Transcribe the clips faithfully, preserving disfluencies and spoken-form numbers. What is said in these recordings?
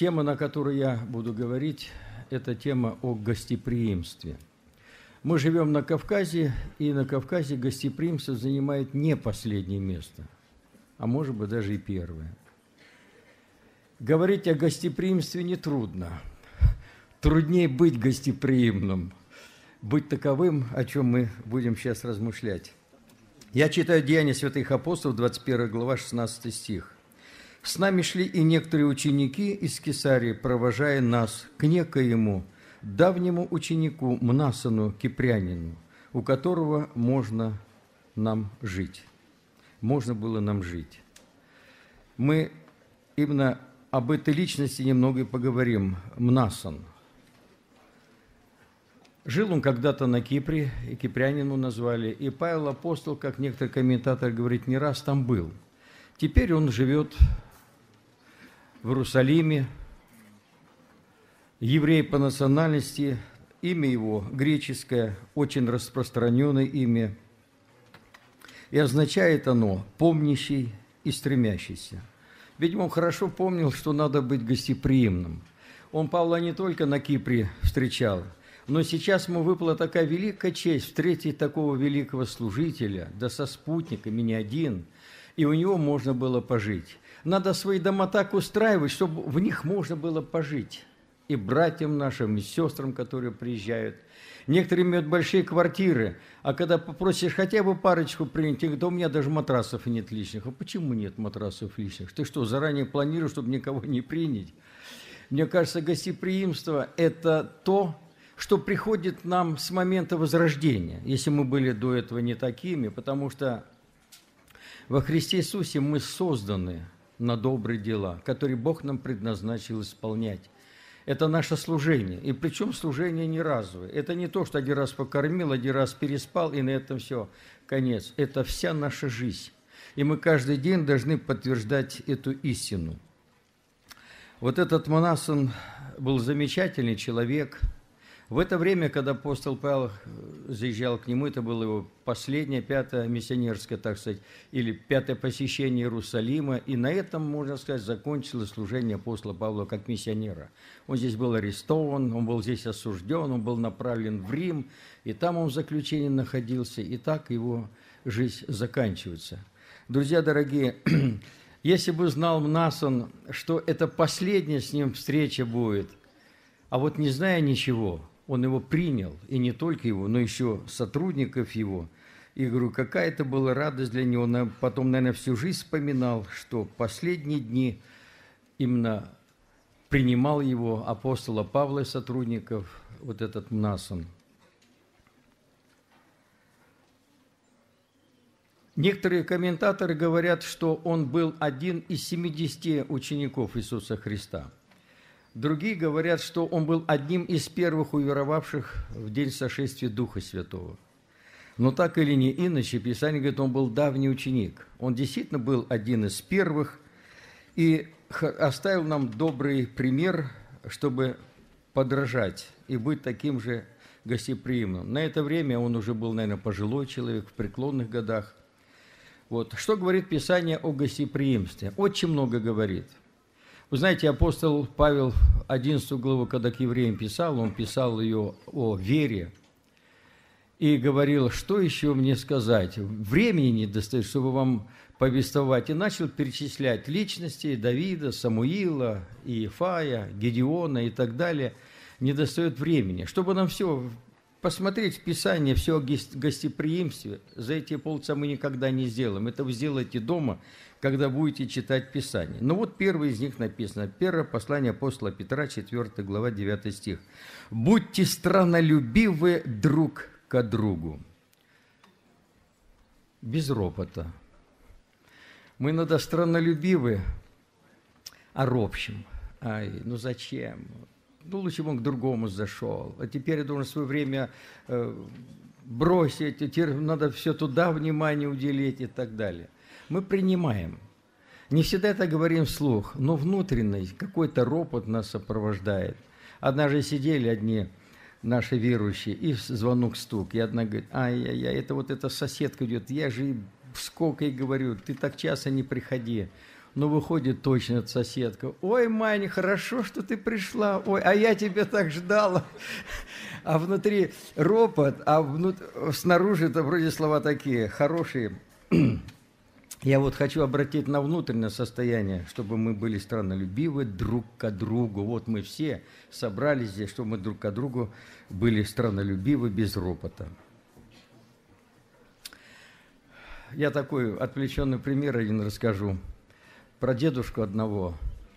Тема, на которую я буду говорить, это тема о гостеприимстве. Мы живем на Кавказе, и на Кавказе гостеприимство занимает не последнее место, а может быть даже и первое. Говорить о гостеприимстве нетрудно. Труднее быть гостеприимным, быть таковым, о чем мы будем сейчас размышлять. Я читаю Деяния святых апостолов, двадцать первая глава, шестнадцатый стих. «С нами шли и некоторые ученики из Кесарии, провожая нас к некоему давнему ученику Мнасону Кипрянину, у которого можно нам жить». Можно было нам жить. Мы именно об этой личности немного и поговорим. Мнасон. Жил он когда-то на Кипре, и Кипрянину назвали, и Павел Апостол, как некоторые комментаторы говорят, не раз там был. Теперь он живет в Иерусалиме, еврей по национальности, имя его греческое, очень распространенное имя, и означает оно «помнящий и стремящийся». Видимо, он хорошо помнил, что надо быть гостеприимным. Он Павла не только на Кипре встречал, но сейчас ему выпала такая великая честь встретить такого великого служителя, да со спутниками, не один, и у него можно было пожить. Надо свои дома так устраивать, чтобы в них можно было пожить. И братьям нашим, и сестрам, которые приезжают. Некоторые имеют большие квартиры, а когда попросишь хотя бы парочку принять, то у меня даже матрасов нет лишних. А почему нет матрасов лишних? Ты что, заранее планируешь, чтобы никого не принять? Мне кажется, гостеприимство – это то, что приходит нам с момента возрождения, если мы были до этого не такими, потому что во Христе Иисусе мы созданы на добрые дела, которые Бог нам предназначил исполнять. Это наше служение. И причем служение не разовое. Это не то, что один раз покормил, один раз переспал, и на этом все, конец. Это вся наша жизнь. И мы каждый день должны подтверждать эту истину. Вот этот Мнасон был замечательный человек. В это время, когда апостол Павел заезжал к нему, это было его последнее, пятое миссионерское, так сказать, или пятое посещение Иерусалима, и на этом, можно сказать, закончилось служение апостола Павла как миссионера. Он здесь был арестован, он был здесь осужден, он был направлен в Рим, и там он в заключении находился, и так его жизнь заканчивается. Друзья дорогие, если бы знал Мнасон, что это последняя с ним встреча будет, а вот не зная ничего, он его принял, и не только его, но еще сотрудников его. И говорю, какая это была радость для него. Он потом, наверное, всю жизнь вспоминал, что последние дни именно принимал его апостола Павла и сотрудников, вот этот Мнасон. Некоторые комментаторы говорят, что он был один из семидесяти учеников Иисуса Христа. Другие говорят, что он был одним из первых уверовавших в день сошествия Духа Святого. Но так или не иначе, Писание говорит, он был давний ученик. Он действительно был один из первых и оставил нам добрый пример, чтобы подражать и быть таким же гостеприимным. На это время он уже был, наверное, пожилой человек, в преклонных годах. Вот. Что говорит Писание о гостеприимстве? Очень много говорит. Вы знаете, апостол Павел одиннадцатую главу, когда к евреям писал, он писал ее о вере и говорил, что еще мне сказать? Времени не достает, чтобы вам повествовать. И начал перечислять личности Давида, Самуила, Иефая, Гедеона и так далее. Не достает времени. Чтобы нам все посмотреть в Писание, все о гостеприимстве, за эти полчаса мы никогда не сделаем. Это вы сделаете дома, когда будете читать Писание. Ну вот первый из них написано. Первое послание апостола Петра, четвёртая глава, девятый стих. «Будьте страннолюбивы друг к другу». Без ропота. Мы иногда страннолюбивы, а ропщим. Ай, ну зачем? Ну лучше бы он к другому зашел. А теперь я должен свое время э, бросить, теперь надо все туда внимание уделить и так далее. Мы принимаем. Не всегда это говорим вслух, но внутренний какой-то ропот нас сопровождает. Однажды сидели одни наши верующие, и звонок стук, и одна говорит, ай-яй-яй, это вот эта соседка идет, я же сколько ей говорю, ты так часто не приходи. Ну, выходит точно соседка. Ой, Маня, хорошо, что ты пришла. Ой, а я тебя так ждала. А внутри ропот, а внут... снаружи это вроде слова такие хорошие. Я вот хочу обратить на внутреннее состояние, чтобы мы были страннолюбивы друг к другу. Вот мы все собрались здесь, чтобы мы друг к другу были страннолюбивы без ропота. Я такой отвлеченный пример один расскажу. Про дедушку одного.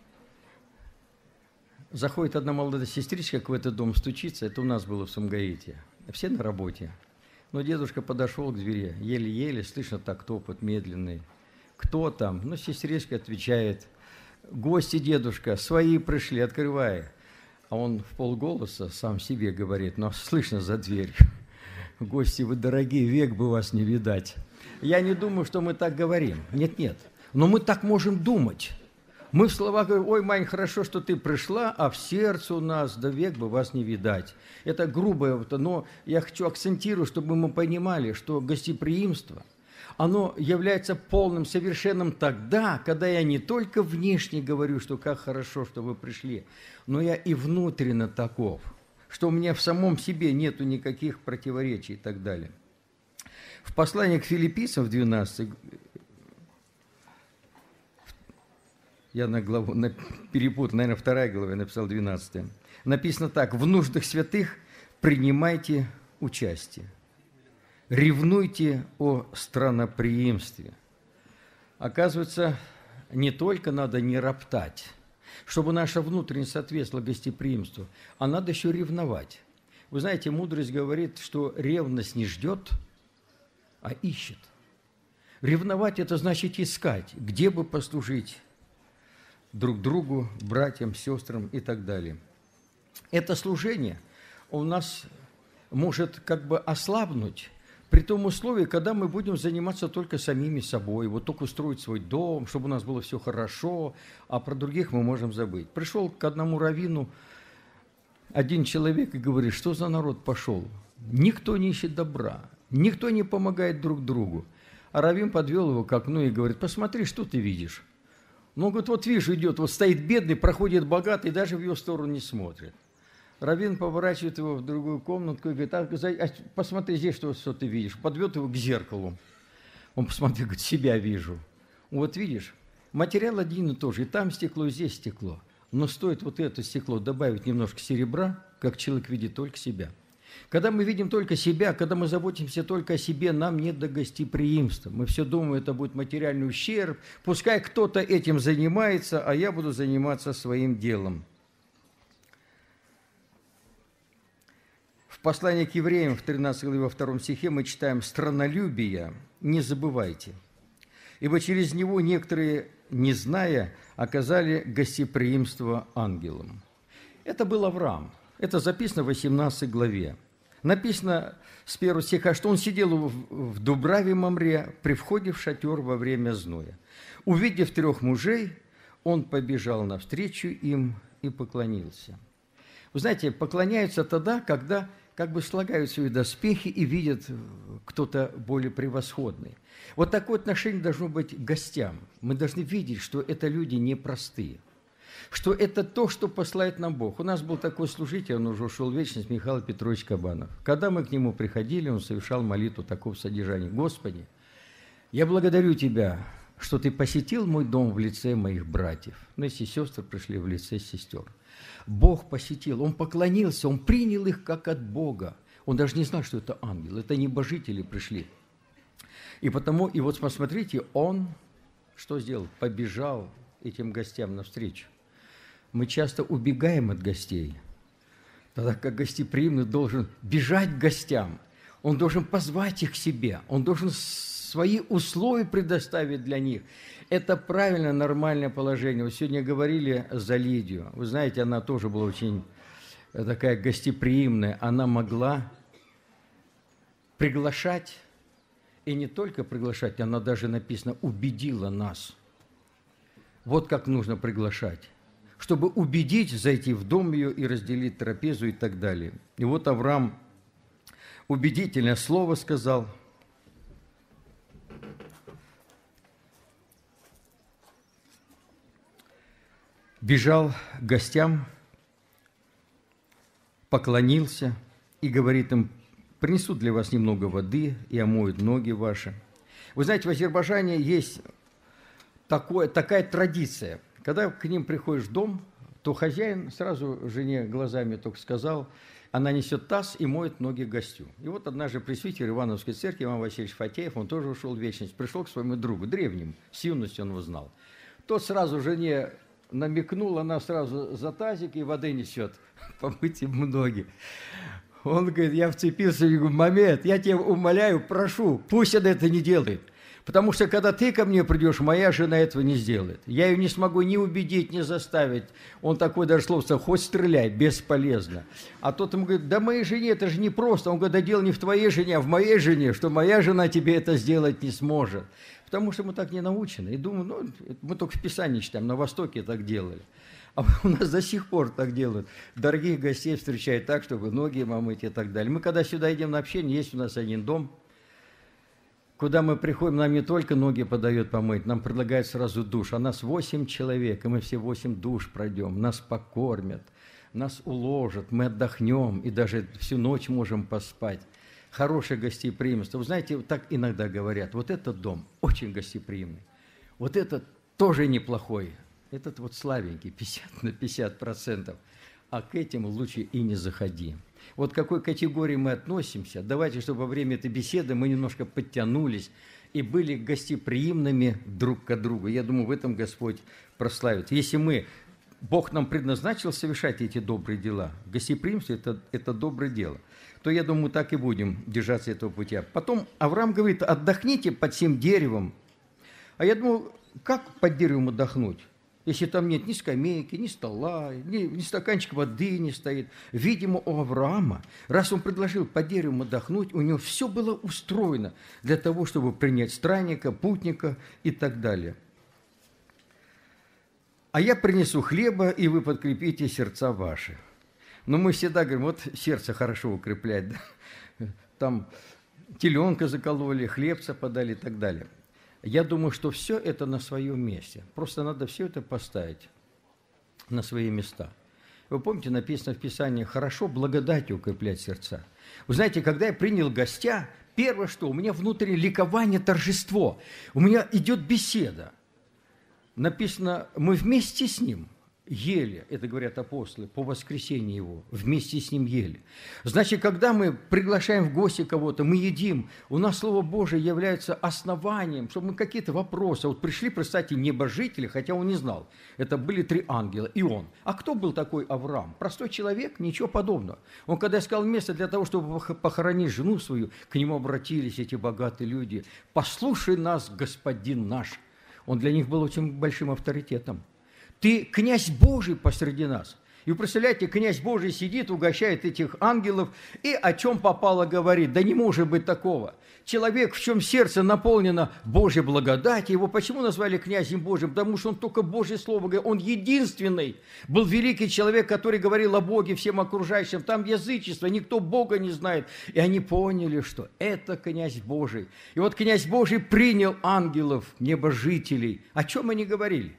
Заходит одна молодая сестричка в этот дом стучится, это у нас было в Сумгаите. Все на работе. Но дедушка подошел к двери, еле-еле, слышно так топот медленный. Кто там? Ну, сестричка отвечает. Гости, дедушка, свои пришли, открывай. А он в полголоса сам себе говорит, но слышно за дверью. Гости, вы дорогие, век бы вас не видать. Я не думаю, что мы так говорим. Нет-нет. Но мы так можем думать. Мы в словах говорим, ой, Мань, хорошо, что ты пришла, а в сердце у нас до век бы вас не видать. Это грубое, но я хочу акцентировать, чтобы мы понимали, что гостеприимство, оно является полным, совершенным тогда, когда я не только внешне говорю, что как хорошо, что вы пришли, но я и внутренне таков, что у меня в самом себе нету никаких противоречий и так далее. В послании к Филиппийцам в двенадцатой, я на главу на перепутал, наверное, вторая глава, я написал двенадцатая. Написано так: в нуждах святых принимайте участие. Ревнуйте о странноприимстве. Оказывается, не только надо не роптать, чтобы наша внутренность соответствовала гостеприимству, а надо еще ревновать. Вы знаете, мудрость говорит, что ревность не ждет, а ищет. Ревновать – это значит искать, где бы послужить друг другу, братьям, сестрам и так далее. Это служение у нас может как бы ослабнуть при том условии, когда мы будем заниматься только самими собой, вот только устроить свой дом, чтобы у нас было все хорошо, а про других мы можем забыть. Пришел к одному раввину один человек и говорит, что за народ пошел? Никто не ищет добра, никто не помогает друг другу. А раввин подвел его к окну и говорит, посмотри, что ты видишь. Ну, говорит, вот видишь, идет, вот стоит бедный, проходит богатый, даже в его сторону не смотрит. Раввин поворачивает его в другую комнатку и говорит, а, а, посмотри здесь, что, что ты видишь. Подвет его к зеркалу. Он посмотрел, говорит, себя вижу. Вот видишь, материал один и тот же, и там стекло, и здесь стекло. Но стоит вот это стекло добавить немножко серебра, как человек видит только себя. Когда мы видим только себя, когда мы заботимся только о себе, нам нет до гостеприимства. Мы все думаем, это будет материальный ущерб. Пускай кто-то этим занимается, а я буду заниматься своим делом. В послании к евреям в тринадцатой главе во втором стихе мы читаем «Страннолюбие не забывайте, ибо через него некоторые, не зная, оказали гостеприимство ангелам». Это был Авраам. Это записано в восемнадцатой главе. Написано с первого стиха, что он сидел в Дубраве Мамре при входе в шатер во время зноя. Увидев трех мужей, он побежал навстречу им и поклонился. Вы знаете, поклоняются тогда, когда как бы слагают свои доспехи и видят кто-то более превосходный. Вот такое отношение должно быть к гостям. Мы должны видеть, что это люди непростые, что это то, что посылает нам Бог. У нас был такой служитель, он уже ушел в вечность, Михаил Петрович Кабанов. Когда мы к нему приходили, он совершал молитву такого содержания. «Господи, я благодарю Тебя, что Ты посетил мой дом в лице моих братьев». Ну, если сестры пришли в лице сестер. Бог посетил, Он поклонился, Он принял их как от Бога. Он даже не знал, что это ангел, это небожители пришли. И потому, и вот посмотрите, Он что сделал? Побежал этим гостям навстречу. Мы часто убегаем от гостей, тогда как гостеприимный должен бежать к гостям, он должен позвать их к себе, он должен свои условия предоставить для них. Это правильное, нормальное положение. Вот сегодня говорили за Лидию. Вы знаете, она тоже была очень такая гостеприимная. Она могла приглашать, и не только приглашать, она даже, написано, убедила нас. Вот как нужно приглашать, чтобы убедить, зайти в дом ее и разделить трапезу и так далее. И вот Авраам убедительное слово сказал. бежал к гостям, поклонился и говорит им: принесут для вас немного воды и омоют ноги ваши. Вы знаете, в Азербайджане есть такое, такая традиция. Когда к ним приходишь в дом, то хозяин сразу жене глазами только сказал, она несет таз и моет ноги гостю. И вот однажды пресвитер Ивановской церкви Иван Васильевич Фатеев, он тоже ушел в вечность, пришел к своему другу, древнему, с юности он его знал. Тот сразу жене намекнул, она сразу за тазик и воды несет, помыть ему ноги. Он говорит, я вцепился, я говорю, момент, я тебя умоляю, прошу, пусть он это не делает. Потому что, когда ты ко мне придешь, моя жена этого не сделает. Я ее не смогу ни убедить, ни заставить. Он такой даже слово сказал, хоть стреляй, бесполезно. А тот ему говорит, да моей жене это же не просто. Он говорит, да дело не в твоей жене, а в моей жене, что моя жена тебе это сделать не сможет. Потому что мы так не научены. И думаю, ну, мы только в Писании читаем, на Востоке так делали. А у нас до сих пор так делают. Дорогих гостей встречают так, чтобы ноги помыть и так далее. Мы когда сюда идем на общение, есть у нас один дом, куда мы приходим, нам не только ноги подают помыть, нам предлагают сразу душ. А нас восемь человек, и мы все восемь душ пройдем. Нас покормят, нас уложат, мы отдохнем, и даже всю ночь можем поспать. Хорошее гостеприимство. Вы знаете, так иногда говорят, вот этот дом очень гостеприимный, вот этот тоже неплохой. Этот вот слабенький, пятьдесят на пятьдесят процентов, а к этим лучше и не заходи. Вот к какой категории мы относимся, давайте, чтобы во время этой беседы мы немножко подтянулись и были гостеприимными друг к другу. Я думаю, в этом Господь прославит. Если мы, Бог нам предназначил совершать эти добрые дела, гостеприимство это, – это доброе дело, то, я думаю, так и будем держаться этого пути. Потом Авраам говорит, отдохните под всем деревом. А я думаю, как под деревом отдохнуть? Если там нет ни скамейки, ни стола, ни, ни стаканчика воды не стоит. Видимо, у Авраама, раз он предложил по дереву отдохнуть, у него все было устроено для того, чтобы принять странника, путника и так далее. А я принесу хлеба, и вы подкрепите сердца ваши. Но мы всегда говорим, вот сердце хорошо укреплять. Да? Там теленка закололи, хлебца подали и так далее. Я думаю, что все это на своем месте. Просто надо все это поставить на свои места. Вы помните, написано в Писании, хорошо благодатью укреплять сердца. Вы знаете, когда я принял гостя, первое, что у меня внутреннее ликование, торжество. У меня идет беседа. Написано, мы вместе с ним ели, это говорят апостолы, по воскресенье его, вместе с ним ели. Значит, когда мы приглашаем в гости кого-то, мы едим, у нас Слово Божие является основанием, чтобы мы какие-то вопросы, вот пришли, представьте, небожители, хотя он не знал, это были три ангела, и он. А кто был такой Авраам? Простой человек? Ничего подобного. Он, когда искал место для того, чтобы похоронить жену свою, к нему обратились эти богатые люди. «Послушай нас, господин наш». Он для них был очень большим авторитетом. Ты князь Божий посреди нас. И вы представляете, князь Божий сидит, угощает этих ангелов, и о чем попало говорит. Да не может быть такого. Человек, в чем сердце наполнено Божьей благодатью, его почему назвали князем Божьим? Потому что он только Божье Слово говорит. Он единственный был великий человек, который говорил о Боге всем окружающим. Там язычество, никто Бога не знает. И они поняли, что это князь Божий. И вот князь Божий принял ангелов, небожителей. О чем они говорили?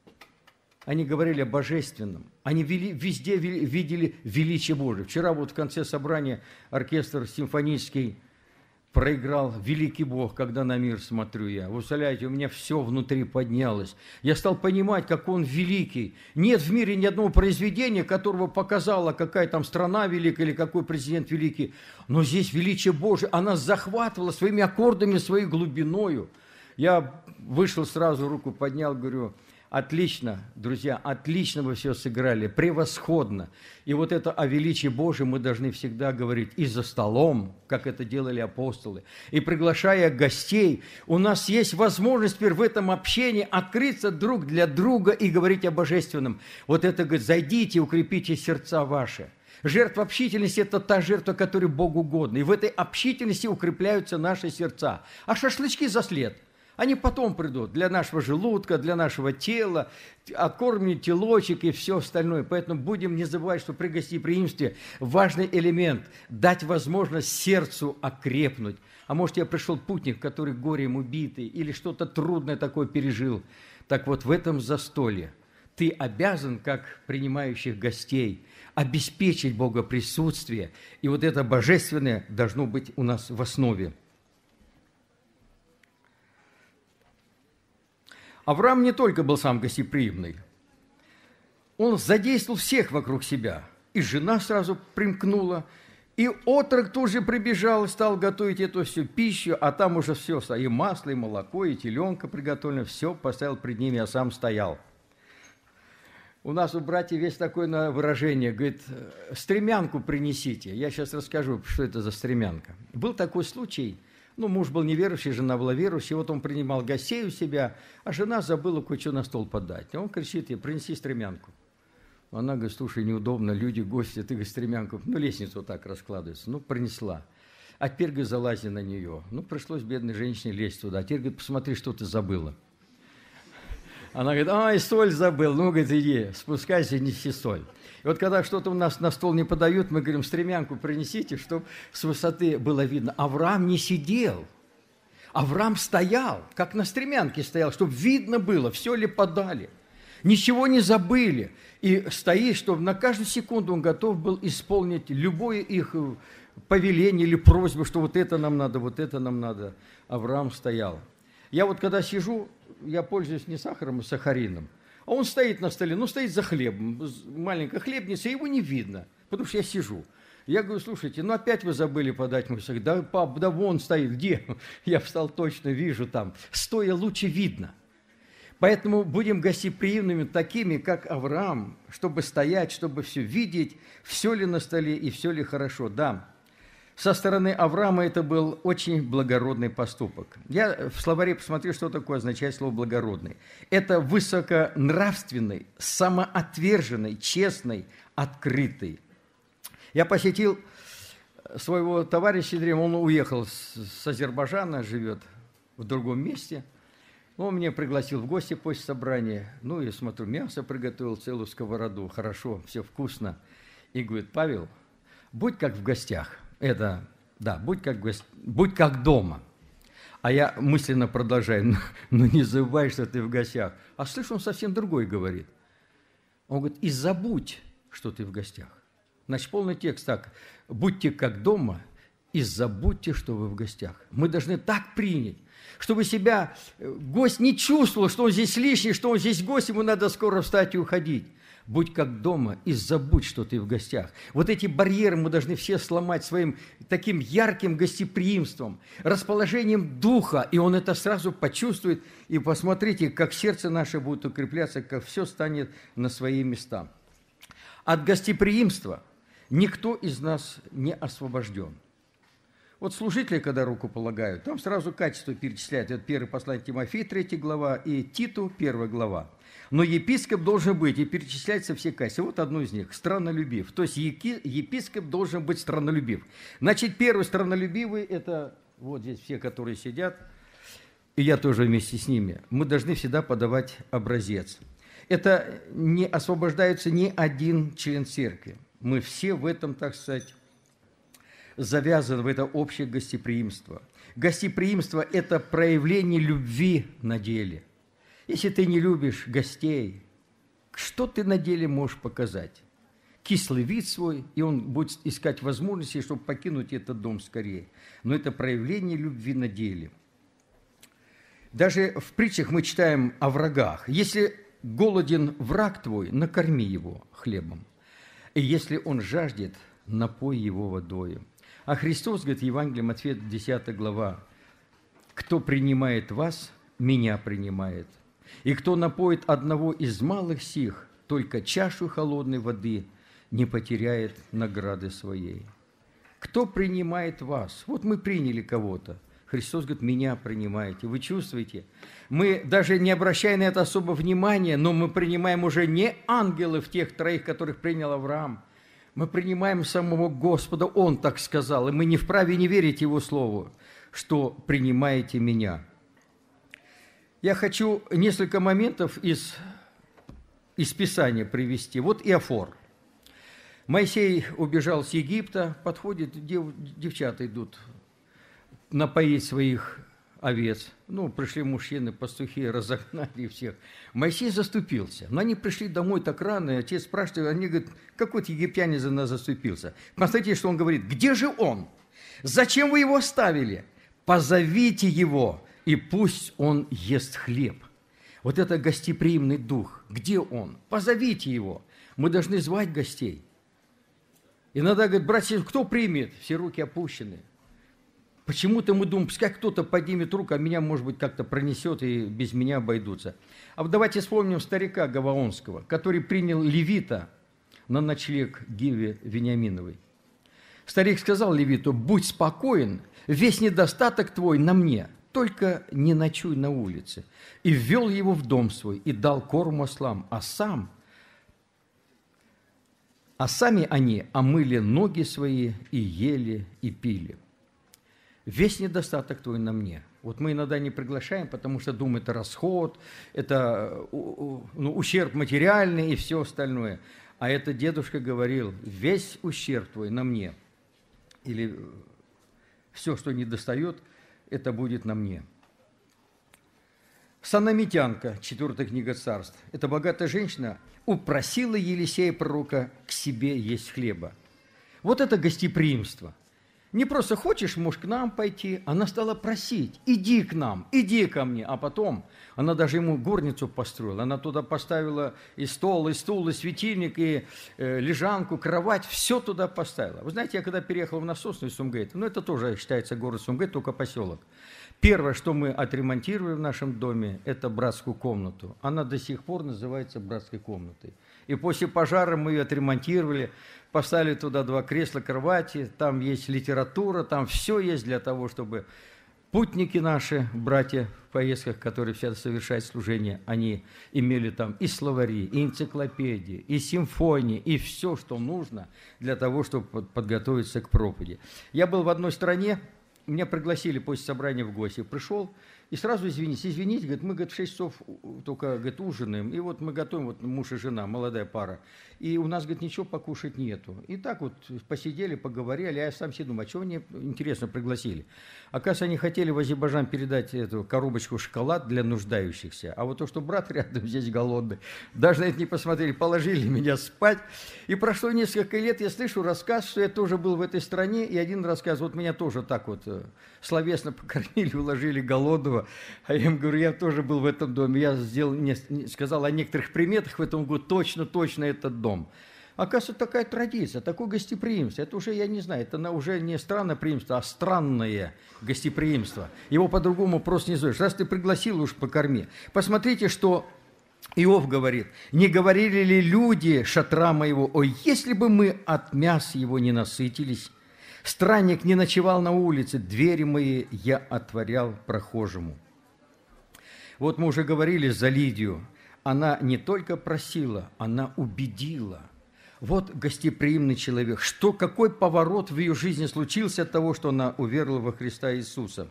Они говорили о божественном. Они вели, везде вели, видели величие Божие. Вчера вот в конце собрания оркестр симфонический проиграл «Великий Бог, когда на мир смотрю я». Вы представляете, у меня все внутри поднялось. Я стал понимать, как Он великий. Нет в мире ни одного произведения, которого показала, какая там страна великая или какой президент великий. Но здесь величие Божие, она захватывала своими аккордами, своей глубиною. Я вышел сразу, руку поднял, говорю... Отлично, друзья, отлично вы все сыграли, превосходно. И вот это о величии Божьем мы должны всегда говорить и за столом, как это делали апостолы. И приглашая гостей, у нас есть возможность теперь в этом общении открыться друг для друга и говорить о божественном. Вот это, говорит, зайдите, укрепите сердца ваши. Жертва общительности – это та жертва, которая Богу угодна. И в этой общительности укрепляются наши сердца. А шашлычки за след – они потом придут для нашего желудка, для нашего тела, откормим телочек и все остальное. Поэтому будем не забывать, что при гостеприимстве важный элемент – дать возможность сердцу окрепнуть. А может, я пришел путник, который горем убитый или что-то трудное такое пережил. Так вот, в этом застолье ты обязан, как принимающих гостей, обеспечить Бога присутствие. И вот это божественное должно быть у нас в основе. Авраам не только был сам гостеприимный, он задействовал всех вокруг себя. И жена сразу примкнула, и отрок тоже прибежал и стал готовить эту всю пищу, а там уже все, и масло, и молоко, и теленка приготовлено, все поставил пред ними, а сам стоял. У нас у братьев есть такое выражение, говорит, стремянку принесите. Я сейчас расскажу, что это за стремянка. Был такой случай, ну, муж был неверующий, жена была верующей, вот он принимал гостей у себя, а жена забыла кое-что на стол подать. Он кричит ей, принеси стремянку. Она говорит, слушай, неудобно, люди, гости, ты, говорит, стремянку, ну, лестницу вот так раскладывается, ну, принесла. А теперь, говорит, залази на нее. Ну, пришлось бедной женщине лезть туда. А теперь, говорит, посмотри, что ты забыла. Она говорит, ай, соль забыл. Ну, говорит, иди, спускайся, неси соль. И вот когда что-то у нас на стол не подают, мы говорим, стремянку принесите, чтобы с высоты было видно. Авраам не сидел. Авраам стоял, как на стремянке стоял, чтобы видно было, все ли подали. Ничего не забыли. И стоит, чтобы на каждую секунду он готов был исполнить любое их повеление или просьбу, что вот это нам надо, вот это нам надо. Авраам стоял. Я вот когда сижу, я пользуюсь не сахаром, а сахарином. А он стоит на столе, ну, стоит за хлебом, маленькая хлебница, его не видно, потому что я сижу. Я говорю, слушайте, ну опять вы забыли подать мой сахар. Да, пап, да вон стоит, где? Я встал, точно вижу там. Стоя лучше видно. Поэтому будем гостеприимными такими, как Авраам, чтобы стоять, чтобы все видеть, все ли на столе и все ли хорошо. Да, со стороны Авраама это был очень благородный поступок. Я в словаре посмотрел, что такое означает слово «благородный». Это высоконравственный, самоотверженный, честный, открытый. Я посетил своего товарища, он уехал с Азербайджана, живет в другом месте. Он меня пригласил в гости после собрания. Ну, я смотрю, мясо приготовил, целую сковороду. Хорошо, все вкусно. И говорит, Павел, будь как в гостях. Это, да, будь как, гость... будь как дома. А я мысленно продолжаю, ну, ну не забывай, что ты в гостях. А слышь, он совсем другой говорит. Он говорит, и забудь, что ты в гостях. Значит, полный текст так. Будьте как дома и забудьте, что вы в гостях. Мы должны так принять, чтобы себя гость не чувствовал, что он здесь лишний, что он здесь гость, ему надо скоро встать и уходить. Будь как дома и забудь, что ты в гостях. Вот эти барьеры мы должны все сломать своим таким ярким гостеприимством, расположением духа, и он это сразу почувствует. И посмотрите, как сердце наше будет укрепляться, как все станет на свои места. От гостеприимства никто из нас не освобожден. Вот служители, когда руку полагают, там сразу качество перечисляют. Это первое послание Тимофея, третья глава, и Титу, первая глава. Но епископ должен быть, и перечисляются все качества. Вот одно из них – страннолюбив. То есть епископ должен быть страннолюбив. Значит, первый страннолюбивый – это вот здесь все, которые сидят, и я тоже вместе с ними. Мы должны всегда подавать образец. Это не освобождается ни один член церкви. Мы все в этом, так сказать, завязаны, в это общее гостеприимство. Гостеприимство – это проявление любви на деле. Если ты не любишь гостей, что ты на деле можешь показать? Кислый вид свой, и он будет искать возможности, чтобы покинуть этот дом скорее. Но это проявление любви на деле. Даже в притчах мы читаем о врагах. Если голоден враг твой, накорми его хлебом. И если он жаждет, напой его водою. А Христос говорит в Евангелии Матфея, десятая глава, «Кто принимает вас, меня принимает. И кто напоит одного из малых сих, только чашу холодной воды, не потеряет награды своей». Кто принимает вас? Вот мы приняли кого-то. Христос говорит, меня принимаете. Вы чувствуете? Мы, даже не обращая на это особо внимания, но мы принимаем уже не ангелов, тех троих, которых принял Авраам. Мы принимаем самого Господа, Он так сказал, и мы не вправе не верить Его Слову, что принимаете меня. Я хочу несколько моментов из, из Писания привести. Вот Иофор. Моисей убежал с Египта, подходит, дев, девчата идут напоить своих овец. Ну, пришли мужчины, пастухи, разогнали всех. Моисей заступился. Но они пришли домой так рано, и отец спрашивает, они говорят, какой-то египтянин за нас заступился. Посмотрите, что он говорит. Где же он? Зачем вы его оставили? Позовите его, и пусть он ест хлеб. Вот это гостеприимный дух. Где он? Позовите его. Мы должны звать гостей. Иногда говорят, братья, кто примет? Все руки опущены. Почему-то мы думаем, пускай кто-то поднимет руку, а меня, может быть, как-то пронесет и без меня обойдутся. А вот давайте вспомним старика Гаваонского, который принял левита на ночлег Гиве Вениаминовой. Старик сказал левиту, будь спокоен, весь недостаток твой на мне, только не ночуй на улице. И ввел его в дом свой, и дал корм ослам, а сам... А сами они омыли ноги свои и ели, и пили. Весь недостаток твой на мне. Вот мы иногда не приглашаем, потому что думаем, это расход, это ну, ущерб материальный и все остальное. А это дедушка говорил, весь ущерб твой на мне. Или все, что не достает, это будет на мне. Санамитянка, четвертая книга Царств. Эта богатая женщина упросила Елисея пророка к себе есть хлеба. Вот это гостеприимство. Не просто хочешь, можешь к нам пойти, она стала просить, иди к нам, иди ко мне. А потом она даже ему горницу построила, она туда поставила и стол, и стул, и светильник, и э, лежанку, кровать, все туда поставила. Вы знаете, я когда переехал в насосную Сумгейт, ну это тоже считается город Сумгейт, только поселок. Первое, что мы отремонтировали в нашем доме, это братскую комнату. Она до сих пор называется братской комнатой. И после пожара мы ее отремонтировали, поставили туда два кресла, кровати, там есть литература, там все есть для того, чтобы путники наши, братья в поездках, которые всегда совершают служение, они имели там и словари, и энциклопедии, и симфонии, и все, что нужно для того, чтобы подготовиться к проповеди. Я был в одной стране, меня пригласили после собрания в гости, пришел, и сразу извините, извините, говорит, мы, говорит, в шесть часов только, говорит, ужинаем, и вот мы готовим, вот муж и жена, молодая пара, и у нас, говорит, ничего покушать нету. И так вот посидели, поговорили, а я сам себе думаю, а чего мне, интересно, пригласили? Оказывается, они хотели в Азербайджан передать эту коробочку шоколад для нуждающихся, а вот то, что брат рядом здесь голодный, даже на это не посмотрели, положили меня спать, и прошло несколько лет, я слышу рассказ, что я тоже был в этой стране, и один рассказ, вот меня тоже так вот словесно покормили, уложили голодного. А я им говорю, я тоже был в этом доме. Я сделал, не, сказал о некоторых приметах в этом году, точно, точно этот дом. Оказывается, такая традиция, такое гостеприимство. Это уже, я не знаю, это уже не странное преимство, а странное гостеприимство. Его по-другому просто не назовешь. Раз ты пригласил, уж покорми. Посмотрите, что Иов говорит. Не говорили ли люди шатра моего, ой, если бы мы от мяса его не насытились, странник не ночевал на улице, двери мои я отворял прохожему. Вот мы уже говорили за Лидию. Она не только просила, она убедила. Вот гостеприимный человек. Что, какой поворот в ее жизни случился от того, что она уверовала во Христа Иисуса?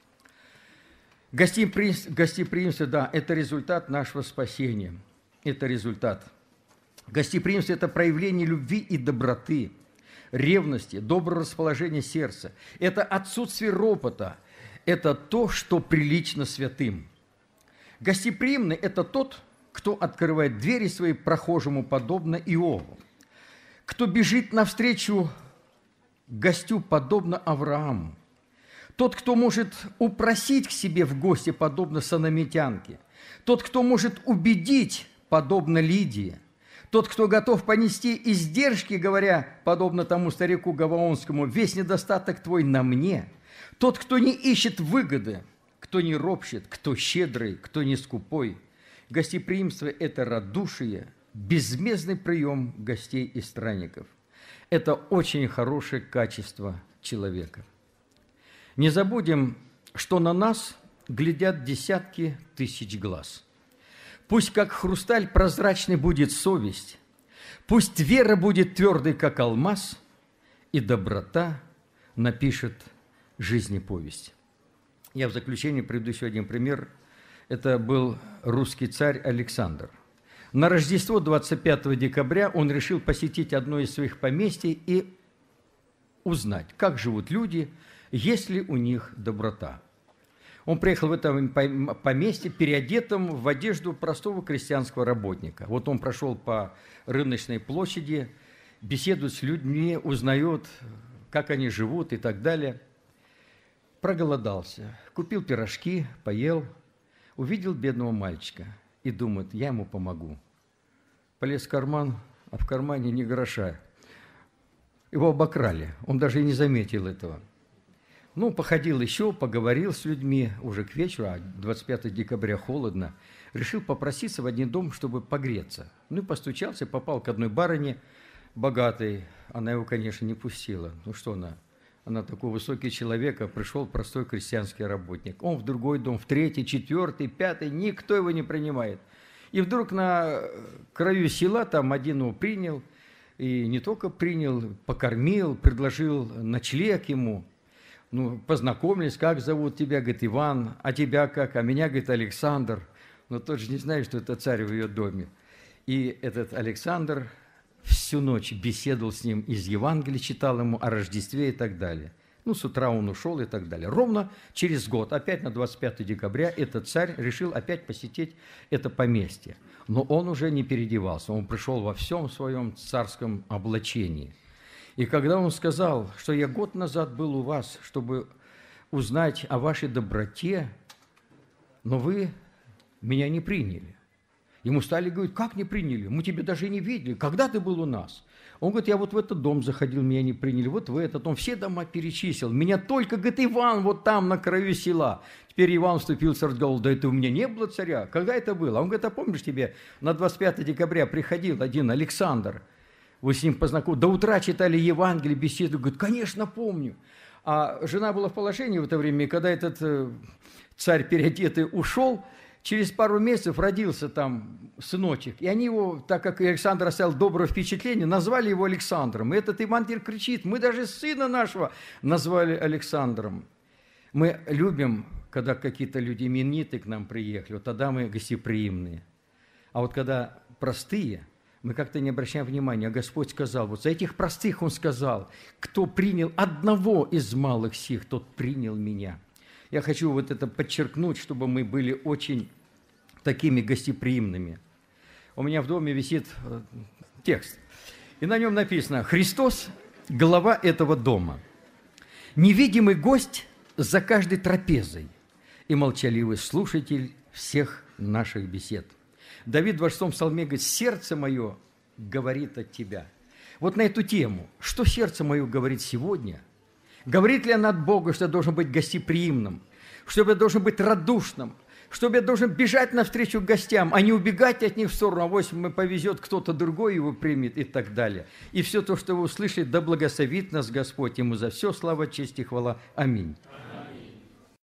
Гостеприимство, гостеприимство, да, это результат нашего спасения. Это результат. Гостеприимство – это проявление любви и доброты, ревности, доброго расположения сердца. Это отсутствие ропота. Это то, что прилично святым. Гостеприимный – это тот, кто открывает двери свои прохожему, подобно Иову. Кто бежит навстречу гостю, подобно Аврааму. Тот, кто может упросить к себе в гости, подобно санамитянке. Тот, кто может убедить, подобно Лидии. Тот, кто готов понести издержки, говоря, подобно тому старику Гаваонскому, весь недостаток твой на мне. Тот, кто не ищет выгоды, кто не ропщет, кто щедрый, кто не скупой. Гостеприимство – это радушие, безмездный прием гостей и странников. Это очень хорошее качество человека. Не забудем, что на нас глядят десятки тысяч глаз. Пусть как хрусталь прозрачной будет совесть, пусть вера будет твердой, как алмаз, и доброта напишет жизни повесть. Я в заключение приведу еще один пример. Это был русский царь Александр. На Рождество двадцать пятого декабря он решил посетить одно из своих поместий и узнать, как живут люди, есть ли у них доброта. Он приехал в это поместье переодетым в одежду простого крестьянского работника. Вот он прошел по рыночной площади, беседует с людьми, узнает, как они живут и так далее. Проголодался, купил пирожки, поел, увидел бедного мальчика и думает, я ему помогу. Полез в карман, а в кармане ни гроша. Его обокрали, он даже и не заметил этого. Ну, походил еще, поговорил с людьми уже к вечеру, а двадцать пятого декабря холодно. Решил попроситься в один дом, чтобы погреться. Ну, и постучался, попал к одной барыне богатой. Она его, конечно, не пустила. Ну, что она? Она такой высокий человек, а пришел простой крестьянский работник. Он в другой дом, в третий, четвертый, пятый, никто его не принимает. И вдруг на краю села там один его принял, и не только принял, покормил, предложил ночлег ему. Ну, познакомились, как зовут тебя, говорит, Иван, а тебя как, а меня, говорит, Александр. Но тот же не знает, что это царь в ее доме. И этот Александр всю ночь беседовал с ним, из Евангелия читал ему о Рождестве и так далее. Ну, с утра он ушел и так далее. Ровно через год, опять на двадцать пятое декабря, этот царь решил опять посетить это поместье. Но он уже не переодевался, он пришел во всем своем царском облачении. И когда он сказал, что я год назад был у вас, чтобы узнать о вашей доброте, но вы меня не приняли. Ему стали говорить, как не приняли? Мы тебя даже не видели. Когда ты был у нас? Он говорит, я вот в этот дом заходил, меня не приняли, вот в этот. Он все дома перечислил. Меня только, говорит, Иван вот там на краю села. Теперь Иван вступился в разговор, да это у меня не было царя. Когда это было? Он говорит, а помнишь тебе, на двадцать пятое декабря приходил один Александр. Вы с ним познакомились. До утра читали Евангелие, беседу. Говорит, конечно, помню. А жена была в положении в это время, и когда этот э, царь переодетый ушел, через пару месяцев родился там сыночек. И они его, так как Александр оставил доброе впечатление, назвали его Александром. И этот Иван теперь кричит, мы даже сына нашего назвали Александром. Мы любим, когда какие-то люди именитые к нам приехали, вот тогда мы гостеприимные. А вот когда простые, мы как-то не обращаем внимания, а Господь сказал, вот за этих простых Он сказал, кто принял одного из малых сих, тот принял меня. Я хочу вот это подчеркнуть, чтобы мы были очень такими гостеприимными. У меня в доме висит текст, и на нем написано «Христос – глава этого дома, невидимый гость за каждой трапезой и молчаливый слушатель всех наших бесед». Давид в двадцать шестом псалме говорит, «Сердце мое говорит от тебя». Вот на эту тему, что сердце мое говорит сегодня? Говорит ли она от Бога, что я должен быть гостеприимным, что я должен быть радушным, что я должен бежать навстречу гостям, а не убегать от них в сторону, а вось ему повезет, кто-то другой его примет и так далее. И все то, что вы услышали, да благословит нас Господь, Ему за все слава, честь и хвала. Аминь.